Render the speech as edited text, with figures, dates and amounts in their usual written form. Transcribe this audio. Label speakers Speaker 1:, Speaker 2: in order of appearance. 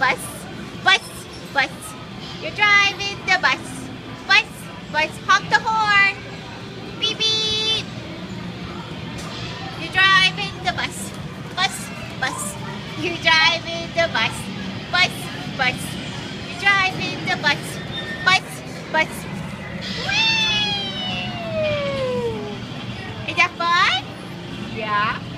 Speaker 1: bus. Bus, bus. You're driving the bus. Bus, bus. Honk the horn. Beep, beep. You're driving the bus. Bus, bus. You're driving the bus. Bus, bus. You're driving the bus. Bus, bus. Whee! Is that fun?
Speaker 2: Yeah.